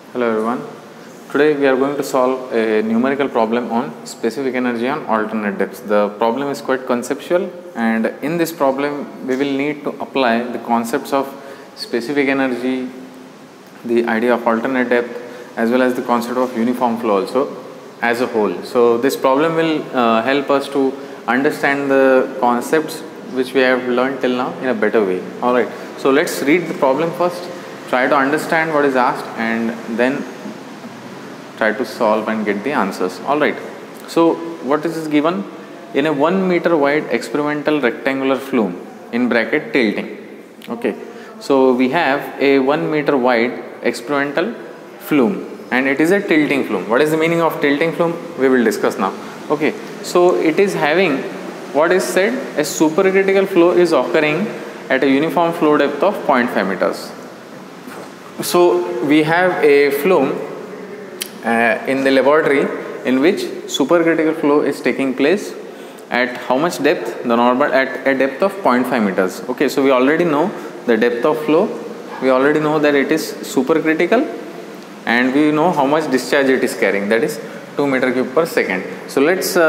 Hello everyone. Today we are going to solve a numerical problem on specific energy on alternate depths. The problem is quite conceptual, and in this problem we will need to apply the concepts of specific energy, the idea of alternate depth, as well as the concept of uniform flow also as a whole. So this problem will help us to understand the concepts which we have learned till now in a better way. Alright, so let's read the problem first. Try to understand what is asked and then try to solve and get the answers. Alright, so what is given? In a 1 meter wide experimental rectangular flume, in bracket tilting. Okay, so we have a 1 meter wide experimental flume and it is a tilting flume. What is the meaning of tilting flume? We will discuss now. Okay, so it is having what is said, a supercritical flow is occurring at a uniform flow depth of 0.5 meters. So we have a flume in the laboratory in which supercritical flow is taking place at how much depth? The normal at a depth of 0.5 meters. Okay, so we already know the depth of flow, we already know that it is supercritical, and we know how much discharge it is carrying, that is 2 meter cube per second. So let's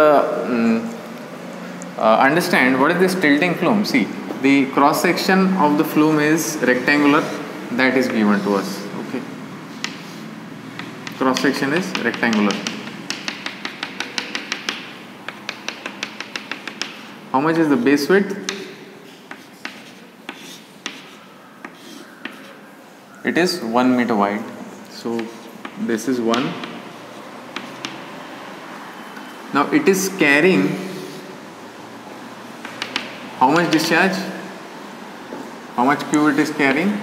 understand what is this tilting flume. See, the cross section of the flume is rectangular, that is given to us. Okay, cross section is rectangular. How much is the base width? It is 1 meter wide. So this is 1. Now it is carrying how much discharge? How much cube it is carrying?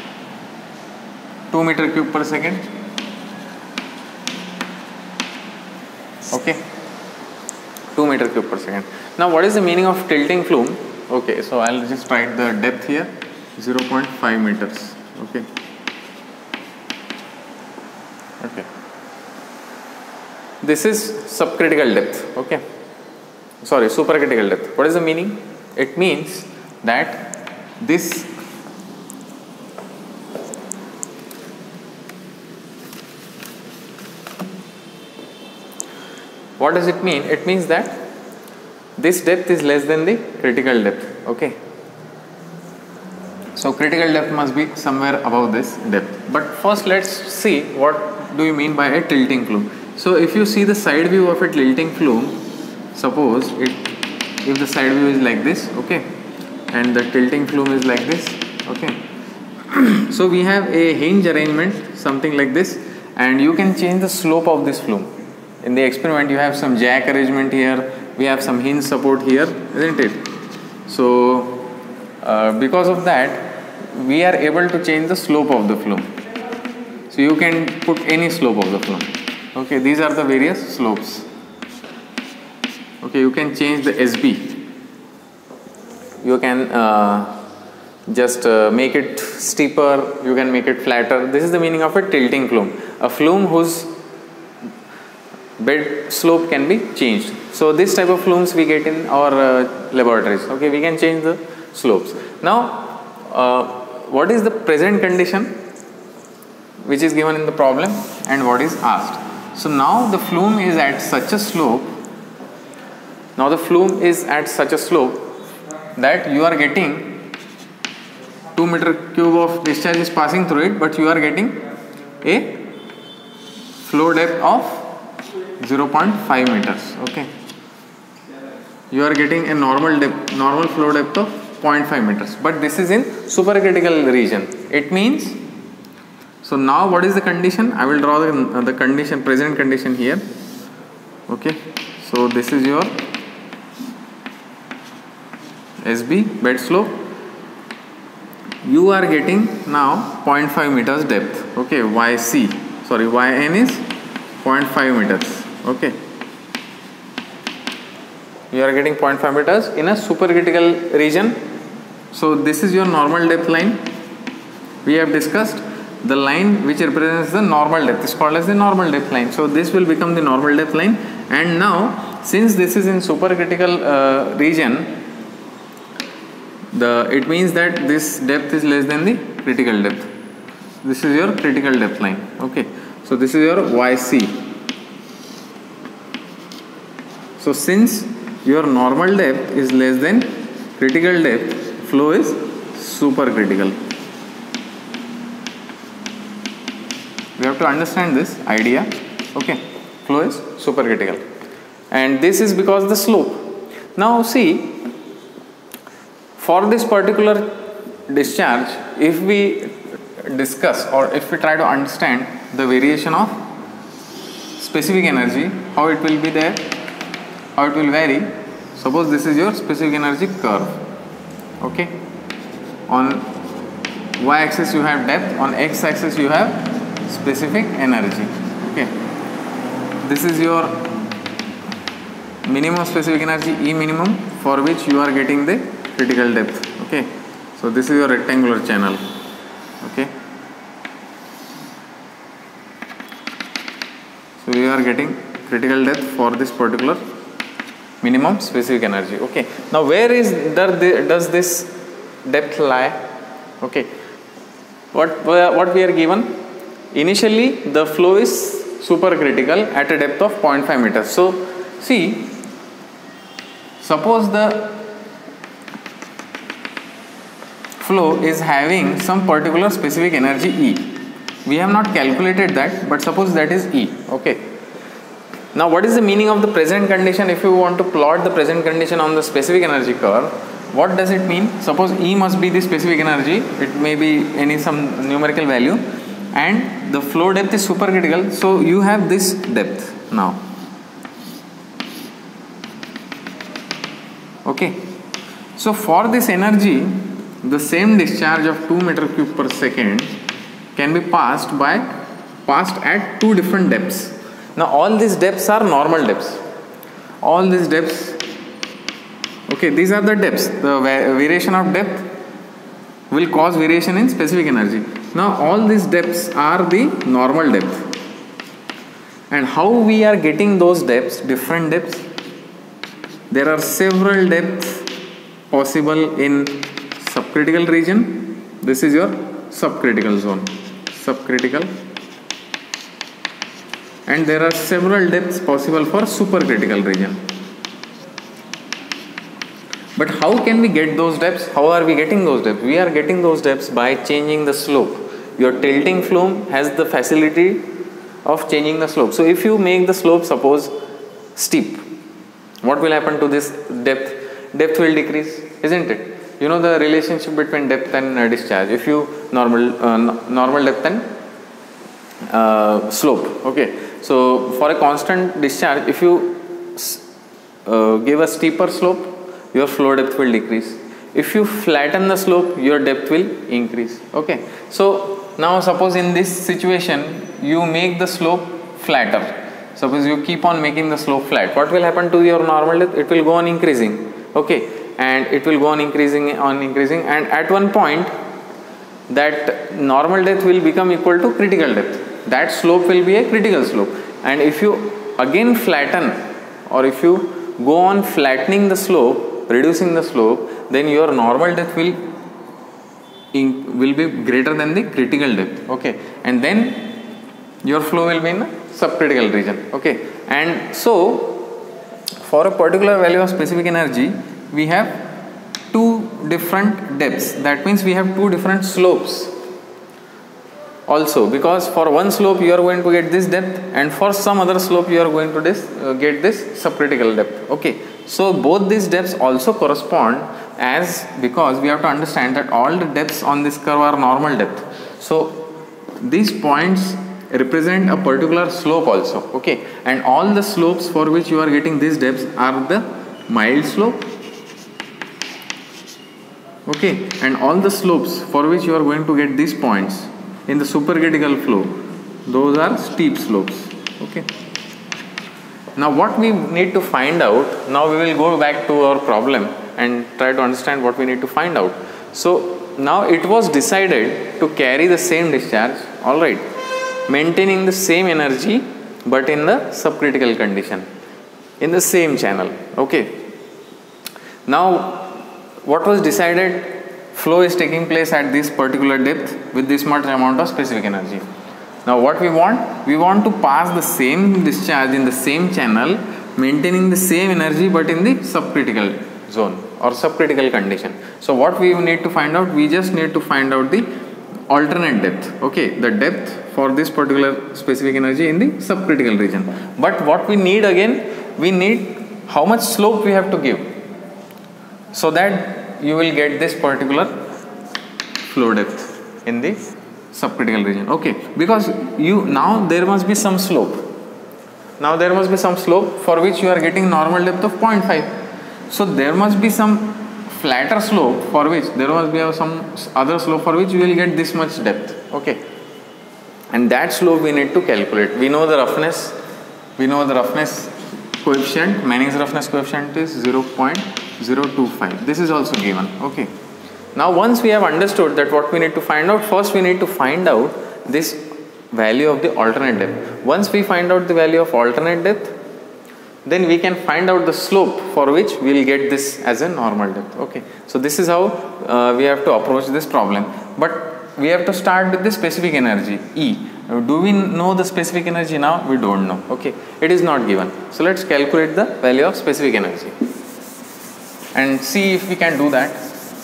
2 meter cube per second. Okay, 2 meter cube per second. Now what is the meaning of tilting flume? Okay, so I'll just write the depth here, 0.5 meters. Okay. Okay. This is subcritical depth. Okay. Sorry, supercritical depth. What is the meaning? It means that this what does it mean? It means that this depth is less than the critical depth. Okay. So critical depth must be somewhere above this depth. But first let's see what do you mean by a tilting flume. So if you see the side view of a tilting flume, suppose if the side view is like this, okay, and the tilting flume is like this, okay. So we have a hinge arrangement, something like this, and you can change the slope of this flume. In the experiment you have some jack arrangement here, we have some hinge support here, isn't it? So because of that we are able to change the slope of the flume. So you can put any slope of the flume. Okay, these are the various slopes. Okay, you can change the SB. You can just make it steeper, you can make it flatter. This is the meaning of a tilting flume. A flume whose bed slope can be changed. So this type of flumes we get in our laboratories. Okay, we can change the slopes. Now what is the present condition which is given in the problem and what is asked? So now the flume is at such a slope. Now the flume is at such a slope that you are getting 2 meter cube of discharge is passing through it, but you are getting a flow depth of 0.5 meters. Okay, you are getting a normal flow depth of 0.5 meters, but this is in supercritical region. It means, so now what is the condition? I will draw the condition, present condition here. Okay, so this is your SB, bed slope. You are getting now 0.5 meters depth. Okay, YC, sorry, YN is 0.5 meters. Okay, you are getting 0.5 meters in a supercritical region. So this is your normal depth line. We have discussed the line which represents the normal depth is called as the normal depth line. So this will become the normal depth line, and now since this is in supercritical region, it means that this depth is less than the critical depth. This is your critical depth line. Okay, So this is your YC. So since your normal depth is less than critical depth, flow is supercritical. We have to understand this idea. Okay, flow is supercritical, and this is because the slope. Now see, for this particular discharge, if we discuss or if we try to understand the variation of specific energy, how it will be there, how it will vary. Suppose this is your specific energy curve. Okay, on y-axis you have depth, on x-axis you have specific energy. Okay, this is your minimum specific energy, E minimum, for which you are getting the critical depth. Okay, so this is your rectangular channel. Okay, so we are getting critical depth for this particular minimum specific energy. Okay, now where does this depth lie? Okay, what we are given? Initially the flow is supercritical at a depth of 0.5 meters. So see, suppose the flow is having some particular specific energy E. We have not calculated that, but suppose that is E. Okay, now what is the meaning of the present condition? If you want to plot the present condition on the specific energy curve, what does it mean? Suppose E must be the specific energy, it may be some numerical value, and the flow depth is supercritical, so you have this depth now. Okay, so for this energy, the same discharge of 2 meter cube per second can be passed at two different depths. Now all these depths are normal depths. All these depths, okay, these are the depths. The variation of depth will cause variation in specific energy. Now all these depths are the normal depth. And how we are getting those depths, different depths? There are several depths possible in subcritical region. This is your subcritical zone. Subcritical. And there are several depths possible for supercritical region. But how can we get those depths? How are we getting those depths? We are getting those depths by changing the slope. Your tilting flume has the facility of changing the slope. So if you make the slope, suppose steep, what will happen to this depth? Depth will decrease, isn't it? You know the relationship between depth and discharge. If you normal depth and slope. Okay, so for a constant discharge, if you give a steeper slope, your flow depth will decrease. If you flatten the slope, your depth will increase. Okay, so now suppose in this situation you make the slope flatter. Suppose you keep on making the slope flat. What will happen to your normal depth? It will go on increasing. Okay, and it will go on increasing, and at one point that normal depth will become equal to critical depth. That slope will be a critical slope. And if you again flatten, or if you go on flattening the slope, reducing the slope, then your normal depth will be greater than the critical depth. Okay, and then your flow will be in a subcritical region. Okay, and so for a particular value of specific energy, we have two different depths. That means we have two different slopes also, because for one slope you are going to get this depth, and for some other slope you are going to get this subcritical depth. Okay, so both these depths also correspond, because we have to understand that all the depths on this curve are normal depth. So these points represent a particular slope also. Okay, and all the slopes for which you are getting these depths are the mild slope. Okay, and all the slopes for which you are going to get these points in the supercritical flow, those are steep slopes. Okay, now what we need to find out, now we will go back to our problem and try to understand what we need to find out. So now it was decided to carry the same discharge, alright, maintaining the same energy but in the subcritical condition, in the same channel. Okay, now what was decided? Flow is taking place at this particular depth with this much amount of specific energy. Now what we want to pass the same discharge in the same channel, maintaining the same energy but in the subcritical zone or subcritical condition. So what we need to find out, we just need to find out the alternate depth, okay, the depth for this particular specific energy in the subcritical region. But what we need again, we need how much slope we have to give, so that you will get this particular flow depth in the subcritical region, okay, because now there must be some slope. Now there must be some slope for which you are getting normal depth of 0.5. So there must be some flatter slope for which there must be some other slope for which you will get this much depth, okay, and that slope we need to calculate. We know the roughness coefficient, Manning's roughness coefficient is 0.025. This is also given, okay. Now once we have understood that what we need to find out, first we need to find out this value of the alternate depth. Once we find out the value of alternate depth, then we can find out the slope for which we will get this as a normal depth, okay. So this is how we have to approach this problem, but we have to start with the specific energy E. Do we know the specific energy now? We don't know, okay, it is not given. So let's calculate the value of specific energy and see if we can do that.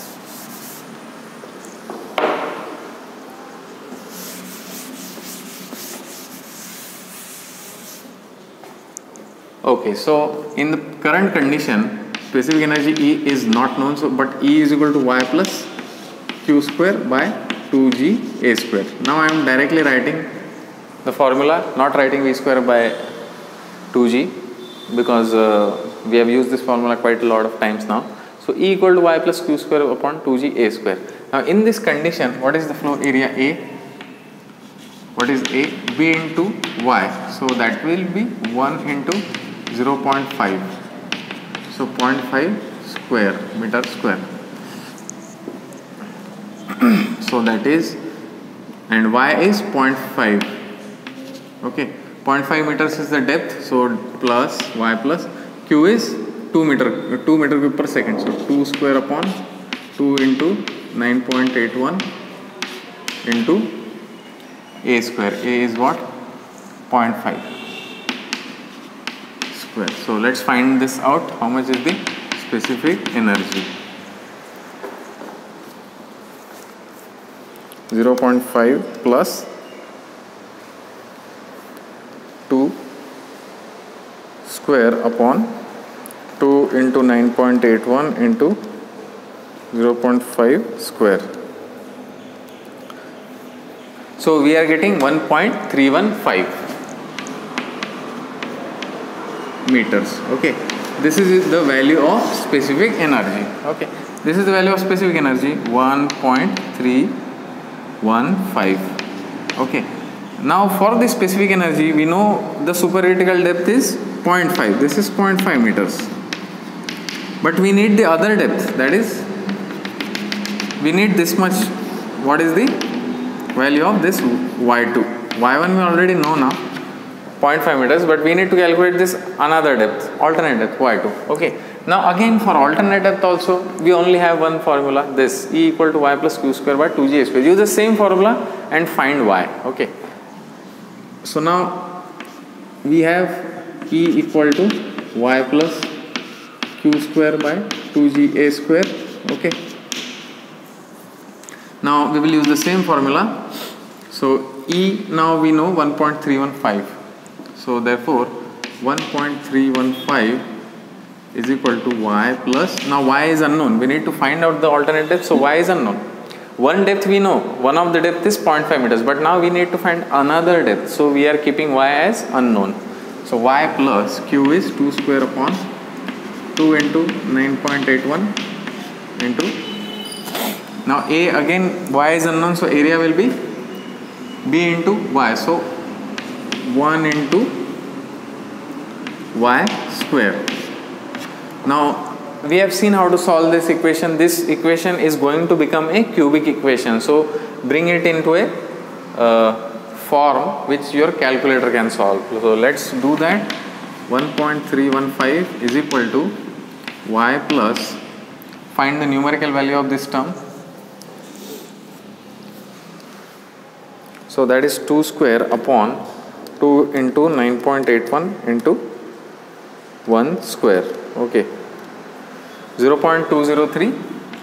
Okay, so in the current condition, specific energy E is not known, so but E is equal to Y plus Q square by 2G A square. Now I am directly writing the formula, not writing V square by 2G, because we have used this formula quite a lot of times now. So E equal to Y plus Q square upon 2G A square. Now in this condition, what is the flow area A? What is A? B into Y. So that will be 1 into 0.5. So 0.5 square meter square. So that is, and Y is 0.5. Okay, 0.5 meters is the depth. So plus Y plus Q is 2 meter cube per second. So 2 square upon 2 into 9.81 into A square. A is what? 0.5 square. So let's find this out. How much is the specific energy? 0.5 plus 2 square upon 2 into 9.81 into 0.5 square. So we are getting 1.315 meters. Okay, this is the value of specific energy. Okay, this is the value of specific energy, 1.315. Okay, now for this specific energy, we know the supercritical depth is 0.5. This is 0.5 meters, but we need the other depth, that is, we need this much. What is the value of this Y2? Y1 we already know now, 0.5 meters, but we need to calculate this another depth, alternate depth, Y2. Okay, now again for alternate depth also, we only have one formula, this E equal to Y plus Q square by 2G square. Use the same formula and find Y. Okay, so now we have E equal to Y plus Q square by 2G A square. Okay, now we will use the same formula. So E, now we know 1.315. So therefore 1.315 is equal to Y plus, now Y is unknown, we need to find out the alternate depth, so Y is unknown. One depth we know, one of the depth is 0.5 meters, but now we need to find another depth, so we are keeping Y as unknown. So Y plus Q is 2 square upon 2 into 9.81 into, now A again, Y is unknown, so area will be B into Y, so 1 into Y square. Now we have seen how to solve this equation. This equation is going to become a cubic equation, so bring it into a form which your calculator can solve. So let's do that. 1.315 is equal to Y plus, find the numerical value of this term. So that is 2 square upon 2 into 9.81 into 1 square. Okay, 0.203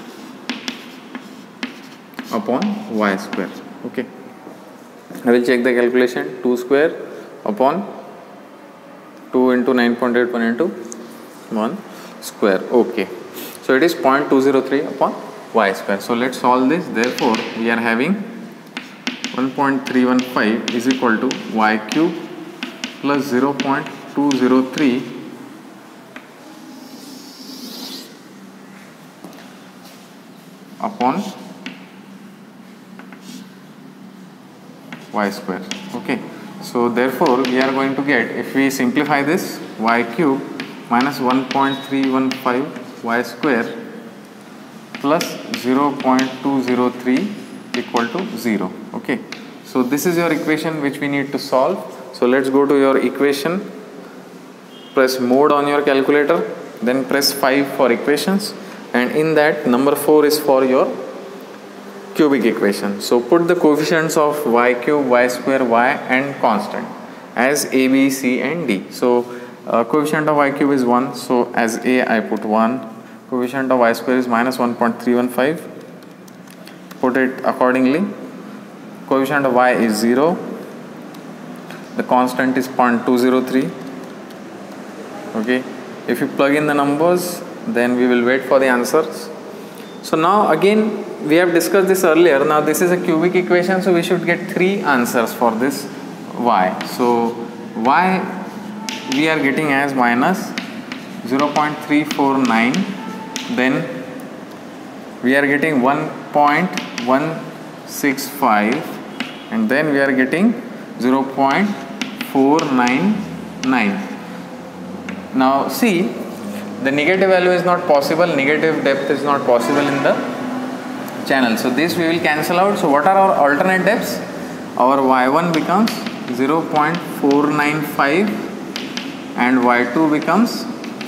upon y square. Okay, I will check the calculation. 2 square upon 2 into 9.81 into 1 square. Okay, so it is 0.203 upon y square. So let's solve this. Therefore we are having 1.315 is equal to y cube plus 0.203 upon y square. Okay, so therefore we are going to get, if we simplify this, y cube minus 1.315 y square plus 0.203 equal to 0. Okay, so this is your equation which we need to solve. So let's go to your equation, press mode on your calculator, then press 5 for equations, and in that number 4 is for your cubic equation. So put the coefficients of y cube, y square, y and constant as a, b, c and d. So coefficient of y cube is 1, so as a I put 1. Coefficient of y square is minus 1.315, put it accordingly. Coefficient of y is 0, the constant is 0.203. Okay, if you plug in the numbers, then we will wait for the answers. So now again we have discussed this earlier. Now this is a cubic equation, so we should get 3 answers for this y. So y we are getting as minus 0.349, then we are getting 1.165, and then we are getting 0.499. Now see, the negative value is not possible, negative depth is not possible in the channel, so this we will cancel out. So what are our alternate depths? Our y1 becomes 0.495 and y2 becomes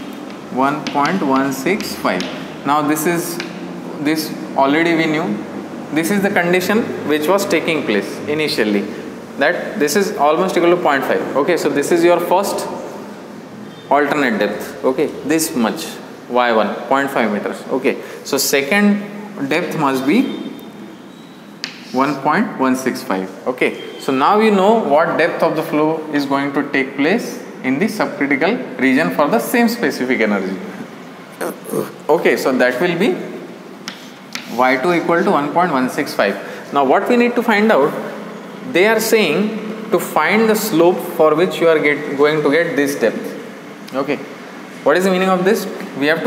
1.165. Now this already we knew. This is the condition which was taking place initially, that this is almost equal to 0.5. Okay, so this is your first alternate depth. Okay, this much, y1 0.5 meters. Okay, so second depth must be 1.165. okay, so now you know what depth of the flow is going to take place in the subcritical region for the same specific energy. Okay, so that will be y2 equal to 1.165. Now what we need to find out, they are saying to find the slope for which you are going to get this depth. Okay, what is the meaning of this? We have to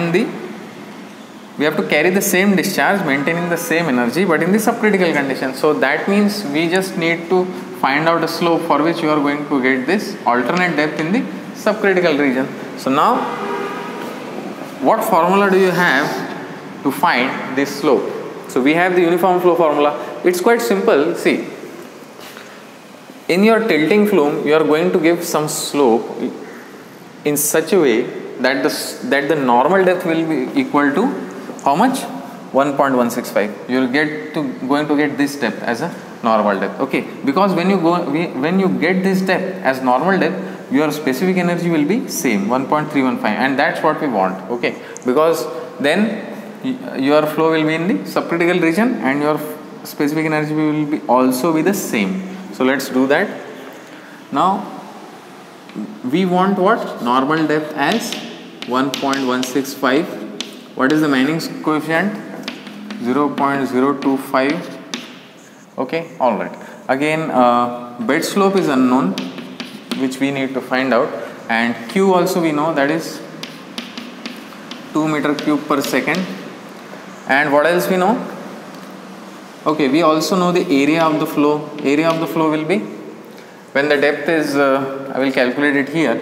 carry the same discharge maintaining the same energy but in the subcritical condition. So that means we just need to find out the slope for which you are going to get this alternate depth in the subcritical region. So now what formula do you have to find this slope? So we have the uniform flow formula. It's quite simple. See, in your tilting flume you are going to give some slope in such a way that the normal depth will be equal to how much? 1.165. You are going to get this depth as a normal depth. Okay, because when you get this depth as normal depth, your specific energy will be same, 1.315, and that's what we want. Okay, because then your flow will be in the subcritical region and your specific energy will be also be the same. So let's do that. Now we want what? Normal depth as 1.165. What is the Manning's coefficient? 0.025. Okay, all right. Again, bed slope is unknown, which we need to find out, and Q also we know, that is 2 meter cube per second. And what else we know? Okay, we also know the area of the flow. Area of the flow will be, when the depth is, I will calculate it here.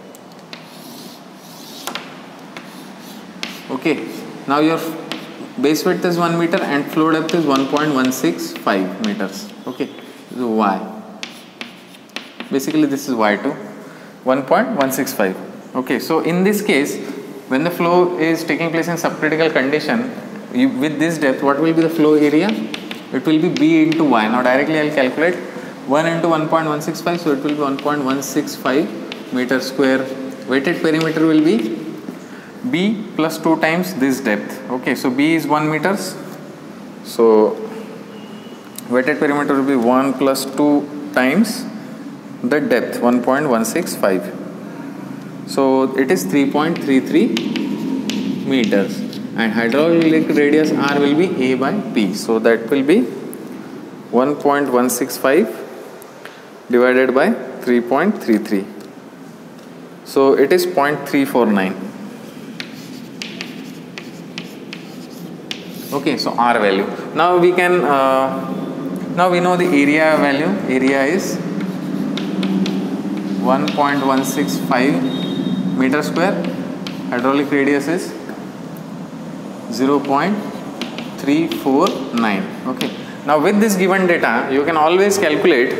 Okay, now your base width is 1 meter and flow depth is 1.165 meters. Okay, so Y. Basically this is Y2, 1.165. Okay, so in this case, when the flow is taking place in subcritical condition, with this depth, what will be the flow area? it will be B into Y. Now directly I will calculate 1 into 1.165, so it will be 1.165 meter square. Weighted perimeter will be B plus 2 times this depth. Okay, so B is 1 meters, so weighted perimeter will be 1 plus 2 times the depth 1.165, so it is 3.33 meters, and hydraulic radius R will be A by P, so that will be 1.165 divided by 3.33, so it is 0.349. Okay, so R value. Now we can now we know the area value. Area is 1.165 meter square. Hydraulic radius is 0.349. Okay. Now with this given data, you can always calculate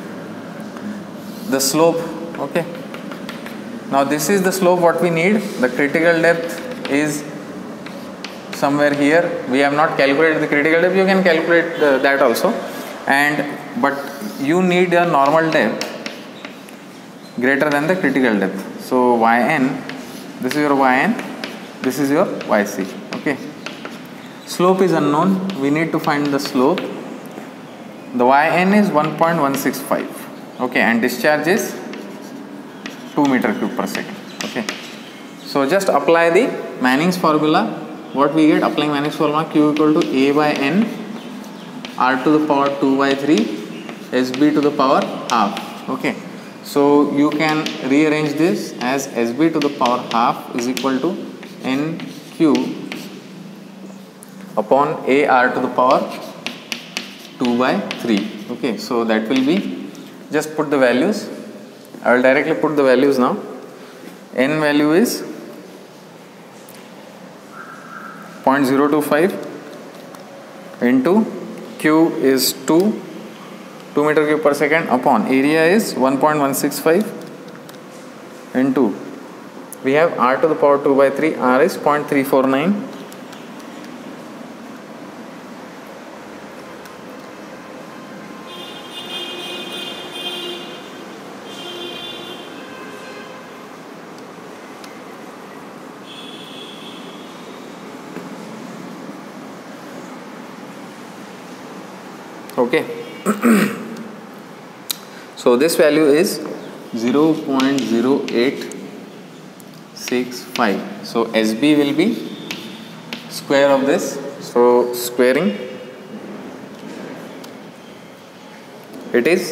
the slope. Okay. Now this is the slope what we need. The critical depth is somewhere here. We have not calculated the critical depth. You can calculate that also, but you need a normal depth greater than the critical depth. So Yn, this is your Yn, this is your Yc. Okay. Slope is unknown. We need to find the slope. The Yn is 1.165. Okay, and discharge is 2 meter cube per second. Okay. So just apply the Manning's formula. What we get applying Manning's formula, Q equal to A by N, R to the power 2 by 3, SB to the power half. Okay. So you can rearrange this as SB to the power half is equal to NQ upon AR to the power 2 by 3. Okay. So that will be, just put the values. I will directly put the values now. N value is 0.025 into Q is 2 meter cube per second upon area is 1.165 into, we have R to the power 2 by 3, R is 0.349. Okay. So this value is 0.0865. So SB will be square of this. So squaring, it is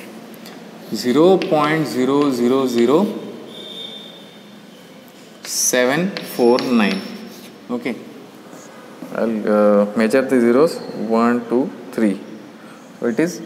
0.000749. Okay. I'll measure the zeros. 1, 2, 3. So it is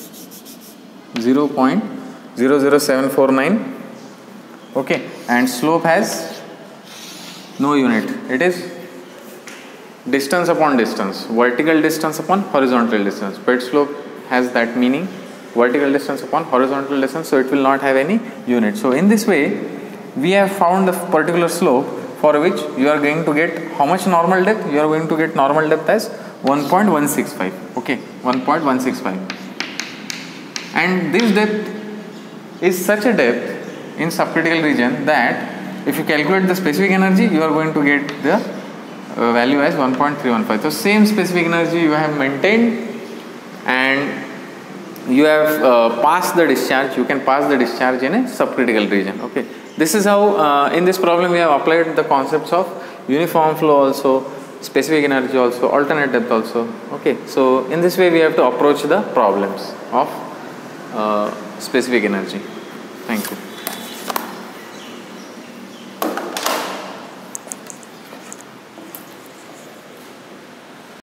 0.00749. Okay, and slope has no unit. It is distance upon distance, vertical distance upon horizontal distance. Bed slope has that meaning, vertical distance upon horizontal distance, so it will not have any unit. So in this way, we have found the particular slope for which you are going to get how much normal depth? You are going to get normal depth as 1.165. Okay, 1.165. And this depth is such a depth in subcritical region that if you calculate the specific energy, you are going to get the value as 1.315. So same specific energy you have maintained, and you have passed the discharge. You can pass the discharge in a subcritical region. Okay, this is how in this problem we have applied the concepts of uniform flow also, specific energy also, alternate depth also. Okay, so in this way we have to approach the problems of specific energy. Thank you.